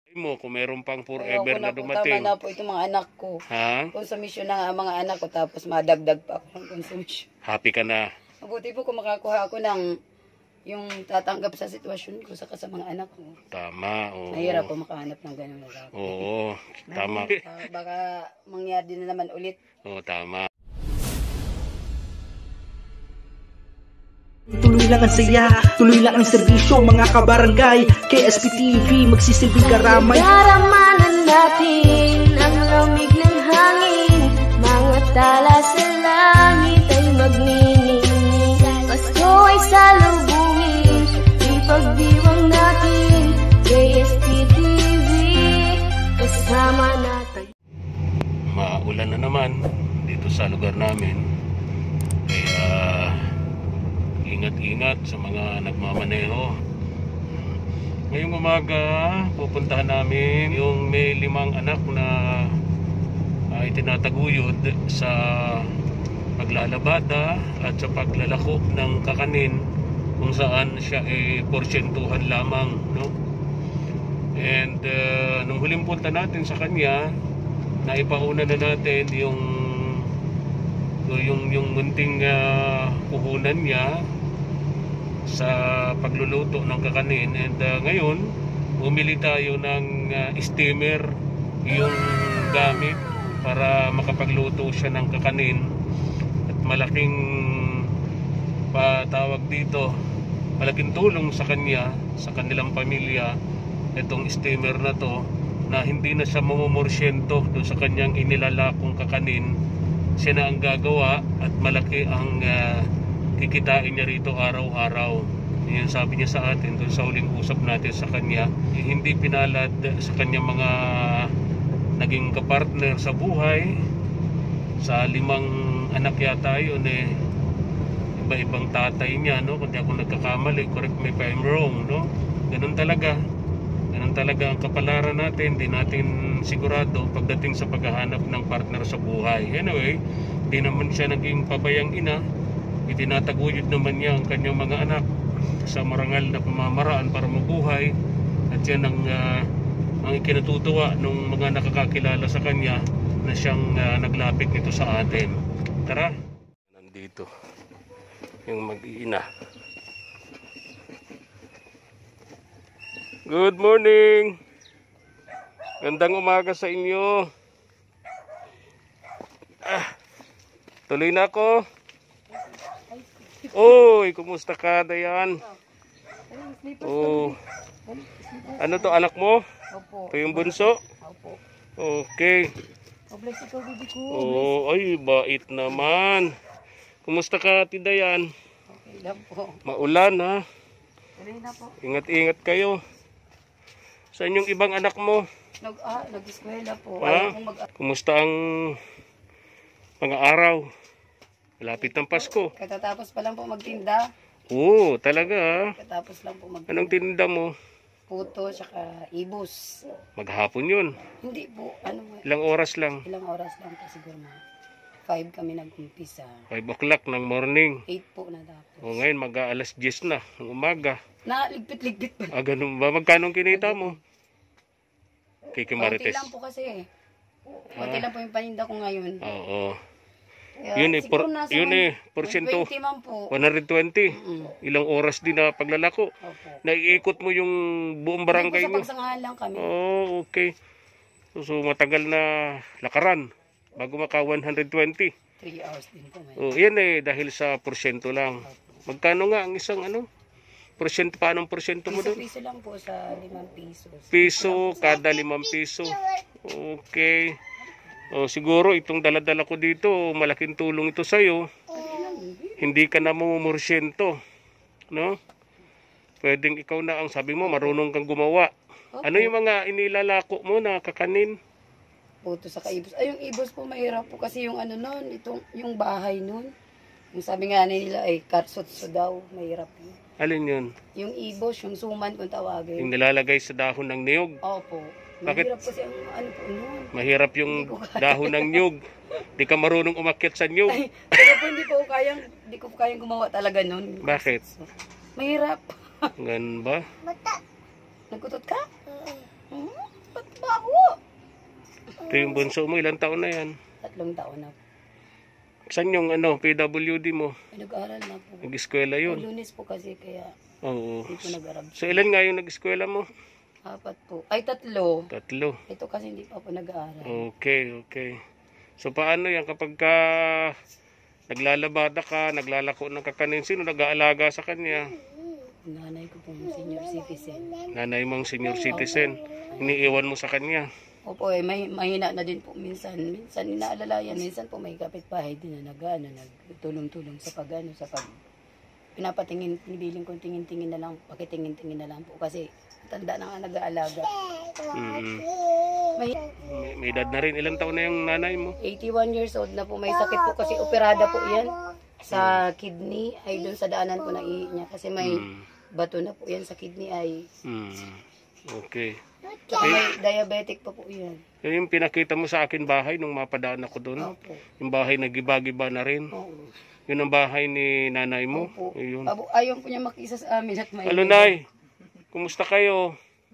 mo kung meron pang Kaya forever ako na po, dumating. tama na po itong mga anak ko. Ha? Konsumisyon na nga ang mga anak ko tapos madagdag pa ako ng konsumisyon. Happy ka na. Mabuti po kung makakuha ako ng yung tatanggap sa sitwasyon ko saka sa mga anak ko. Tama. Oo. Mahirap po makahanap ng ganun na dapat. Oo. Tama. Baka mangyari din na naman ulit. Oo, tama. Tuloy lang ang saya, tuloy lang ang serbisyo, mga kabarangay. KSP TV, magsisilbing karamay. Daramanan natin ang lamig ng hangin, mga tala sa langit ay magniningning. Pasko ay salubungin, ipagdiwang natin. KSP TV, kasama natin. Maulan na naman dito sa lugar namin. Kaya ingat-ingat sa mga nagmamaneho. Ngayong umaga, pupuntahan namin yung may 5 anak na itinataguyod sa paglalabada at sa paglalako ng kakanin kung saan siya ay porsyentuhan lamang, no? And nung huling punta natin sa kanya, naipauna na natin yung munting puhunan niya sa pagluluto ng kakanin. And ngayon bumili tayo ng steamer, yung gamit para makapagluto siya ng kakanin. At malaking patawag dito, malaking tulong sa kanya, sa kanilang pamilya, itong steamer na to, na hindi na siya mamumorsyento doon sa kanyang inilalakong kakanin. Siya na ang gagawa at malaki ang kikitain niya rito araw-araw. Yan sabi niya sa atin doon sa huling usap natin sa kanya. Hindi pinalad sa kanyang mga naging kapartner sa buhay. Sa 5 anak yata yun iba-ibang tatay niya, no? Kung di ako nagkakamali, correct me if I'm wrong, no? Ganun talaga ang kapalaran natin. Di natin sigurado pagdating sa paghahanap ng partner sa buhay. Anyway, di naman siya naging pabayang ina. Itinataguyod naman niya ang kanyang mga anak sa marangal na pamamaraan para mabuhay. At yan ang ikinatutuwa ng mga nakakakilala sa kanya na siyang naglapit nito sa atin. Tara! Nandito yung mag-iina. Good morning! Gandang umaga sa inyo. Tuloy na ako. Oy, kumusta ka, Dayan? Oh. Ano to, anak mo? Opo. Ito yung bunso? Opo. Okay. Bless ikaw, baby ko. Oh, ay, bait naman. Kumusta ka, Dayan? Okay lang po. Maulan, ha? Tuloy na po. Ingat-ingat kayo. Saan yung ibang anak mo? Nag-eskwela po. Ha? Ayaw kong Kumusta ang mga araw? Malapit ng Pasko. Katatapos pa lang po magtinda. Oo, talaga. Katapos lang po magtinda. Anong tinda mo? Puto, tsaka ibos. Maghapon yun. Hindi po, Ilang oras lang? ilang oras lang po siguro mga 5 kami nag-umpisa. 5 o'clock ng morning. 8 po na tapos. O ngayon, mag-aalas 10 na ng umaga. Ligpit-ligpit pa. Ganun ba? Magkano kinita mo? Kay Konti Marites. lang po kasi. Konti lang po yung paninda ko ngayon. Oo. Kaya Yun siguro nasa porsyento. 120 man po. 120. Ilang oras din na paglalako. Opo. Naiikot mo yung buong barangay Hindi po mo. sa pagsangahan lang kami. Oh, okay. So matagal na lakaran bago maka 120. 3 hours din po ngayon. Oh, yan dahil sa porsyento lang. Magkano nga ang isang porsyento, paanong porsyento mo doon? Piso lang po sa 5 pesos. Piso, kada 5 piso. Okay. O, siguro itong daladala ko dito, malaking tulong ito sa'yo. Hindi ka na mamumursyento. No? Pwedeng ikaw na ang sabi mo, marunong kang gumawa. Ano yung mga inilalako mo na kakanin? Puto sa ibos. Ay, yung ibos po mahirap po kasi yung yung bahay nun. Yung sabi nga nila ay karsotso daw, mahirap yun. Alin yun? Yung ibos, yung suman kung tawagin. Yung nilalagay sa dahon ng niyog? Opo. Bakit? Mahirap kasi ang po nun. Mahirap yung dahon ng niyog. Di ka marunong umakyat sa niyog. Ay, pero po hindi ko kayang gumawa talaga nun. Bakit? Mahirap. Ganun ba? Nagkutot ka? Ito yung bunso mo, ilang taon na yan? 3 taon na po. Saan yung PWD mo? Nag-aaral na po. Nag-eskwela yun? Lunes po kasi kaya Oo. hindi po nag-arab. So ilan nga yung nag-eskwela mo? 4 po. Ay, 3. 3. Ito kasi hindi pa po nag-aaral. Okay. So paano yan kapag ka naglalabada ka, naglalako ng kakanin, sino nag-aalaga sa kanya? Nanay ko po senior citizen. Nanay mong senior citizen, iniiwan mo sa kanya. Opo, mahina na din po minsan. Minsan inaalalayan, minsan po may kapitbahay din na nagtulong-tulong sa pinapatingin, pinibiling kong tingin-tingin na lang, pakitingin-tingin na lang po kasi tanda na nga nag-aalaga. May edad na rin. Ilang taon na yung nanay mo? 81 years old na po, may sakit po kasi operada po yan sa kidney, ay dun sa daanan po ng ihi niya kasi may bato na po yan sa kidney ay. Okay. Tsaka may diabetic pa po yan. Yan yung pinakita mo sa akin bahay nung mapadaan ako doon. Opo. Yung bahay na giba-giba na rin. Oo. Yun ang bahay ni nanay mo. Opo. Yun. Ayaw po niya makisa sa amin at may... Hello, Nay. Kumusta kayo?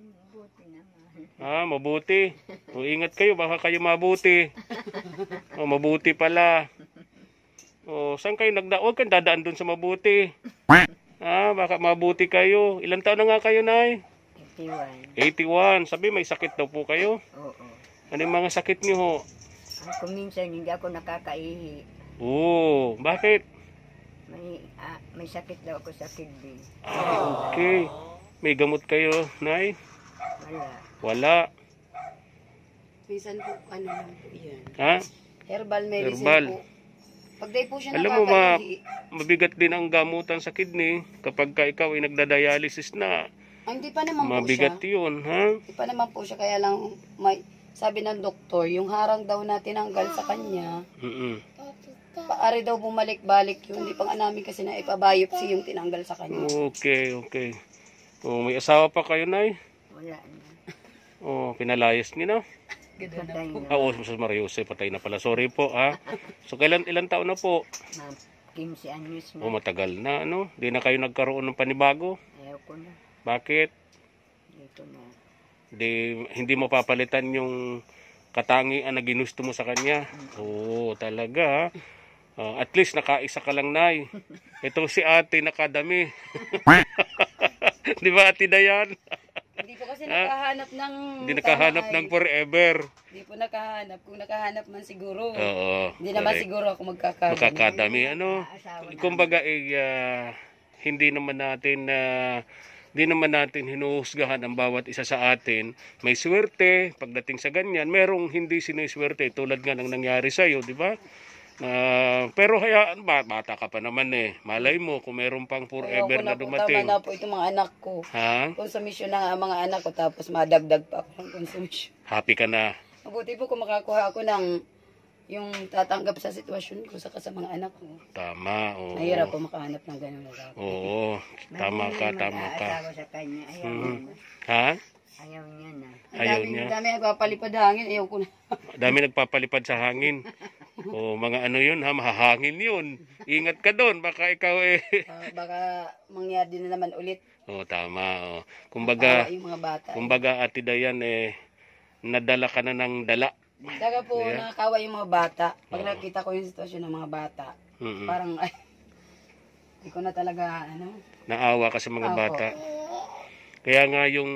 Mabuti. O, ingat kayo, baka kayo mabuti. Mabuti pala. O, saan kayo Huwag kang dadaan dun sa mabuti. Baka mabuti kayo. Ilang taon na nga kayo, Nay? 81. Sabi, may sakit daw po kayo? Oo. Ano yung mga sakit niyo ho? Ako minsan hindi ako nakakaihi. Oo, bakit? May sakit daw ako sa kidney. Okay. May gamot kayo, Nay? Wala. Minsan po, lang po yan. Herbal medicine Herbal. po. Pag di po siya Alam mo, nakakaihi. mabigat din ang gamutan sa kidney kapag ka ikaw ay nagdadialysis na. Hindi pa naman Mabigat po siya. yun, Hindi pa naman po siya, kaya lang sabi ng doktor, yung harang daw na tinanggal sa kanya, paari daw bumalik-balik yun. Hindi pa nga namin kasi na ipabiopsy yung tinanggal sa kanya. Okay. May asawa pa kayo, Nay? Wala na. Pinalayas niyo na? Patay na. Sus Maria Jose, patay na pala. Sorry po, So, ilang taon na po? 15 anyos na. Matagal na, Di na kayo nagkaroon ng panibago? Ayaw ko na. Bakit? Dito na. Hindi mo papalitan yung katangian na ginusto mo sa kanya? Oo, talaga, at least nakaisa ka lang, Nay. Ito si ate nakadami. Di ba, Ate Dayan? Hindi po kasi nakahanap ng... Hindi nakahanap ng forever. Hindi po nakahanap. Kung nakahanap man siguro. Oo. Hindi naman siguro ako magkakadami. Makakadami, kumbaga, hindi naman natin hinuhusgahan ang bawat isa sa atin. May swerte, pagdating sa ganyan, merong hindi siniswerte, tulad nga ng nangyari sa'yo, di ba? Pero hayaan, bata ka pa naman Malay mo kung meron pang forever na dumating. Tama na po itong mga anak ko. Konsumisyon na nga ang mga anak ko, tapos madagdag pa ako ng konsumisyon. Happy ka na? Mabuti po kung makakuha ako ng yung tatanggap sa sitwasyon ko sa mga anak ko. Tama, oo. Mahirap po makahanap ng gano'n na dapat. Oo, tama ka. Mag-aasawa sa kanya. Ayaw niya na. Ayaw niya na. Ayaw niya. Dami nagpapalipad hangin, ayaw ko na. Dami nagpapalipad sa hangin. Mga yun, mahahangin yun. Ingat ka doon, baka ikaw Baka mangyari din na naman ulit. Tama. Kumbaga, yung mga bata. Kumbaga, Ate Dayan, nadala ka na ng dala. Daga po, nakakawa yung mga bata. Pag nakita ko yung sitwasyon ng mga bata, parang, hindi ko na talaga, naawa ka sa mga bata. Kaya nga yung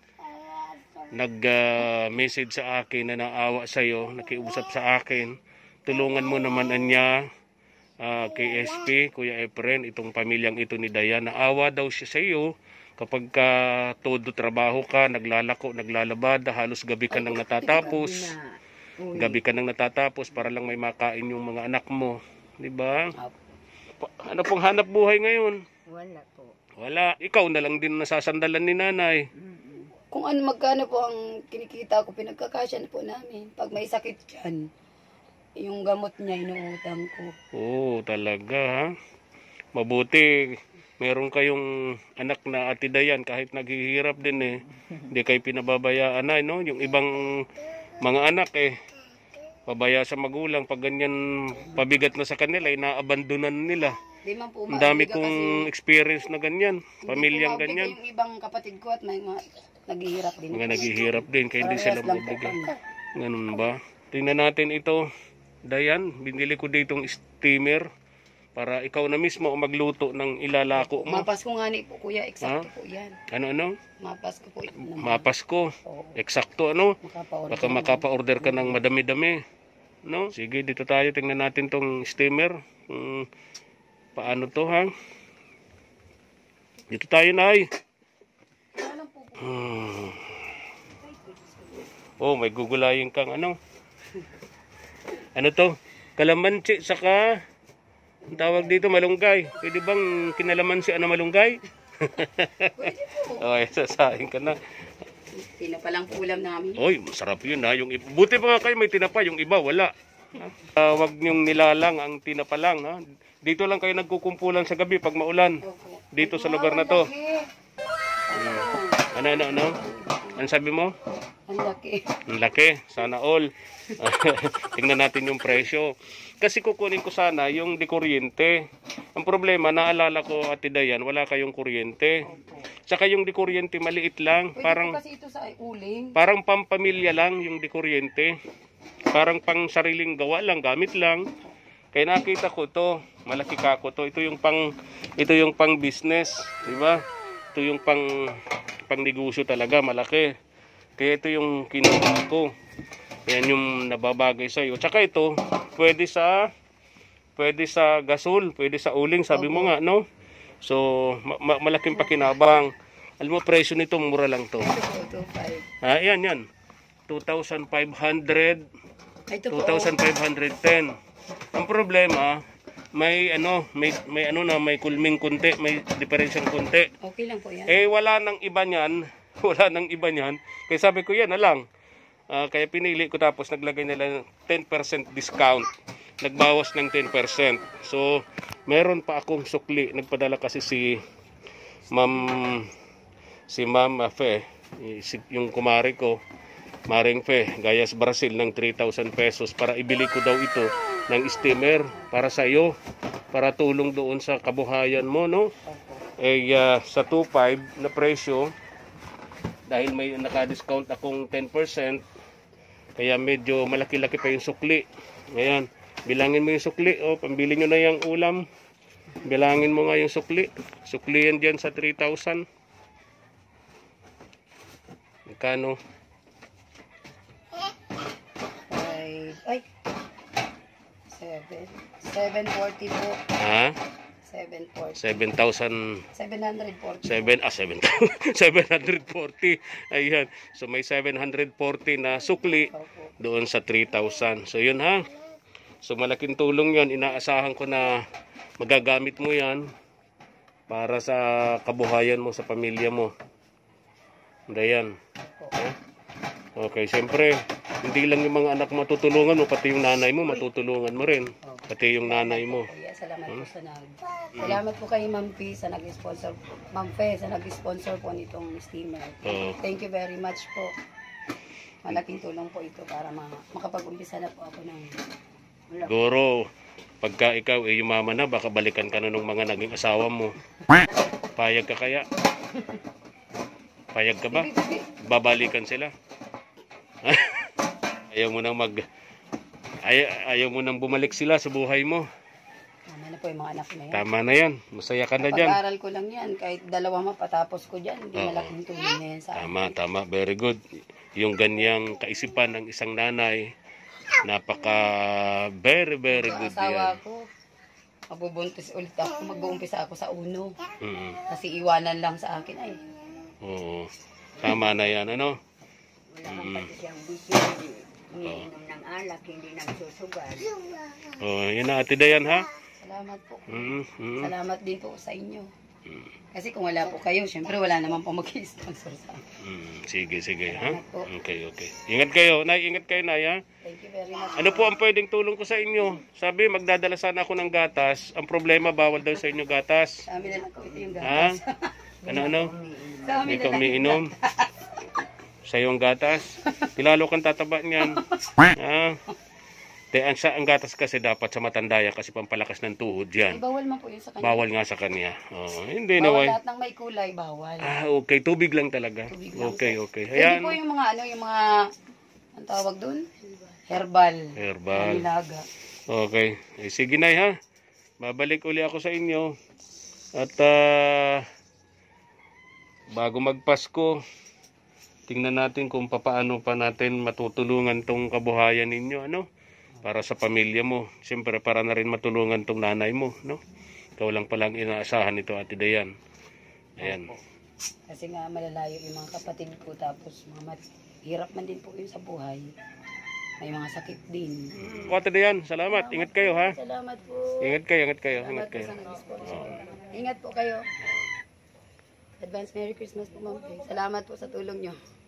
nag-message sa akin na naawa sa'yo, nakiusap sa akin, tulungan mo naman niya, kay SP, Kuya Efren, itong pamilyang ito ni Dayan. Naawa daw siya sa iyo kapag todo trabaho ka, naglalako, naglalabada, halos gabi ka nang natatapos. Gabi ka nang natatapos para lang may makain yung mga anak mo. Di ba? Ano pong hanap buhay ngayon? Wala po. Wala. Ikaw na lang din nasasandalan ni nanay. Kung magkano po ang kinikita ko, pinagkakasya na po namin. Pag may sakit dyan, yung gamot niya, inuutang ko. Oo, talaga Mabuti. Meron kayong anak na Ate Dayan, kahit naghihirap din Hindi kayo pinababayaan Yung ibang mga anak pabaya sa magulang, pag ganyan pabigat na sa kanila, naabandonan nila. Ang dami kong experience na ganyan, pamilyang ganyan. Yung ibang kapatid ko at may mga naghihirap din. Mga naghihirap din, kaya hindi sila mabigyan. Ganun ba? Tingnan natin ito. Dayan, binili ko ditong steamer para ikaw na mismo ang magluto ng ilalako mo. Mapas ko nga ni po kuya, eksakto po yan. Ano? Mapas ko po. Mapas ko. Oo. Eksakto ano? Makapa-order. Baka makapa-order ka ng madami-dami. No? Sige, dito tayo. Tingnan natin tong steamer. Paano to ha? Dito tayo, Nay. Oh, may gugulayin kang ano? Ano to? Kalamansi saka ang tawag dito malunggay. Pwede bang kinalamansi ano malunggay? Okay, sasahin ka na. Tinapa lang po ulam namin. Oy, masarap yun ha. Buti pa nga kayo may tinapa, yung iba wala. Wag niyong nilalang ang tinapa lang ha. Dito lang kayo nagkukumpulan sa gabi pag maulan. Dito sa lugar na to. Ano? Ano sabi mo? Ang laki. Ang laki. Sana all. Tingnan natin yung presyo. Kasi kukunin ko sana yung di kuryente. Ang problema, naalala ko Ate Dayan, wala kayong kuryente. Saka yung di kuryente maliit lang. Pwede kasi ito sa uling. Parang pampamilya lang yung di kuryente. Parang pang sariling gawa lang, gamit lang. Kaya nakita ko to, malaki kako to. Ito yung pang business, di ba? Ito yung pang negosyo talaga, malaki. Kaya ito yung kinuha ko. Yan yung nababagay sa iyo. Tsaka ito, pwede sa gasol, pwede sa uling, sabi mo nga, no? So, malaking pakinabang. Alam mo, presyo nito, mura lang to. Ito po, 2.5. Yan. 2,500, 2,510. Ang problema, may kulming kunti, may diferensyang kunti. Okay lang po yan. Wala nang iba niyan. Kaya sabi ko yan na lang. Kaya pinili ko tapos naglagay nila ng 10% discount. Nagbawas ng 10%. So, meron pa akong sukli. Nagpadala kasi si Ma'am Fe, yung kumari ko, Maring Fe, Gayas Brazil ng 3,000 pesos para ibili ko daw ito ng steamer para sa iyo, para tulong doon sa kabuhayan mo, no? Sa 2,500 na presyo, dahil may naka-discount akong 10%, kaya medyo malaki-laki pa yung sukli. Ngayon, bilangin mo yung sukli, pambili nyo na yung ulam. Bilangin mo nga yung sukli. Sukli yan dyan sa 3,000. Magkano? Ay, 740 po. Ha? 740. 7,000. 740. 740. Ayan. So may 740 na sukli doon sa 3,000. So yun ha. So malaking tulong yun. Inaasahan ko na magagamit mo yan para sa kabuhayan mo, sa pamilya mo. Dayan. Okay, siyempre, hindi lang yung mga anak mo matutulungan mo, pati yung nanay mo matutulungan mo rin. Pati yung nanay mo. Salamat po salamat po kay Ma'am Fe sa nag-sponsor. Ma'am Fe sa nag-sponsor po nitong steamer. Thank you very much po. Malaking tulong po ito para makapag-umpisa na po ako ng Siguro, pagka ikaw yumaman na, baka balikan ka na ng mga naging asawa mo. Payag ka kaya? Payag ka ba? Babalikan sila? Ayaw mo nang bumalik sila sa buhay mo. Tama na po yung mga anak na yan. Tama na yan. Masaya ka na dyan. Pag-aral ko lang yan. Kahit dalawa mapatapos ko dyan, hindi malaking tulong na yan sa akin. Tama. Very good. Yung ganyang kaisipan ng isang nanay, very good Sa asawa yan. ko, mabubuntis ulit ako. Mag-uumpisa ako sa uno. Kasi iwanan lang sa akin ay. Oo. Tama na yan, ano? Wala kang pati siyang bisyo. Umiinom ng alak, hindi nagsusugal. Yun na, Ate Dayan, ha? Salamat po. Salamat din po sa inyo. Kasi kung wala po kayo, syempre wala naman po mag-sponsor sa akin. Sige, ha? Okay. Ingat kayo, Nay. Ingat kayo, Nay, ha? Thank you very much. Ano po ang pwedeng tulong ko sa inyo? Sabi, magdadala sana ako ng gatas. Ang problema, bawal daw sa inyo gatas. Sa amin na lang po ito yung Ha? gatas. Ano? Sa Hindi amin na ka lang. umiinom. Sa iyong gatas. Kilalo kang tataba niyan. Ha? Ang gatas kasi dapat sa matandaya kasi pampalakas ng tuhod yan. Bawal man po yun sa kanya. Bawal nga sa kanya. Hindi na, Bawal lahat ng may kulay, bawal. Okay. Tubig lang talaga. Tubig lang Okay. Hindi Ayan. po yung mga ang tawag doon? Herbal. Herbal. Nilaga. Okay. Sige Nay ha. Babalik uli ako sa inyo. At bago magpasko, tingnan natin kung paano pa natin matutulungan tong kabuhayan ninyo, ano? Para sa pamilya mo. Siyempre para na rin matulungan tong nanay mo, no? Ikaw lang palang inaasahan ito, Ate Dayan. Ayan. Kasi nga malalayo yung mga kapatid ko, tapos mga hirap man din po yun sa buhay. May mga sakit din. Ate Dayan, salamat. Ingat kayo ha. Salamat po. Ingat kayo. Salamat po sa nag-sponsor. Ingat po kayo. Advance Merry Christmas po, Ma'am Faye. Salamat po sa tulong nyo.